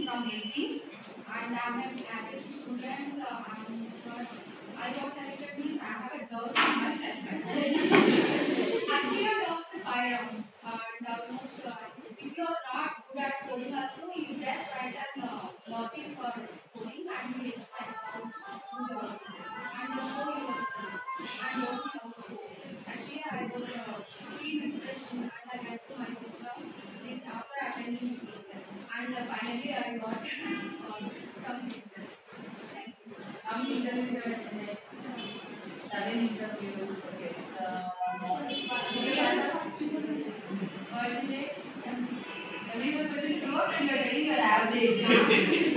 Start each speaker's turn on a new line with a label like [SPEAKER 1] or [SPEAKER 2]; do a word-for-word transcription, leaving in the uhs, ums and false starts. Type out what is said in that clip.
[SPEAKER 1] from Delhi, and I'm an average student. Uh, I'm not, I got selected means I have a doubt in myself. Actually, I doubt the five rounds, and almost uh, if you're not good at coding, also you just write an uh, logic for coding and you explain how to do your and show your skill and working also. Actually, I was uh, pretty impressed and I went to my diploma this after attending this event. And uh, finally, I got uh, from Center. Thank you.
[SPEAKER 2] How many interviews you have next? Seven interviews. Okay. Uh, percentage? Everyone was in throat and you are getting your average.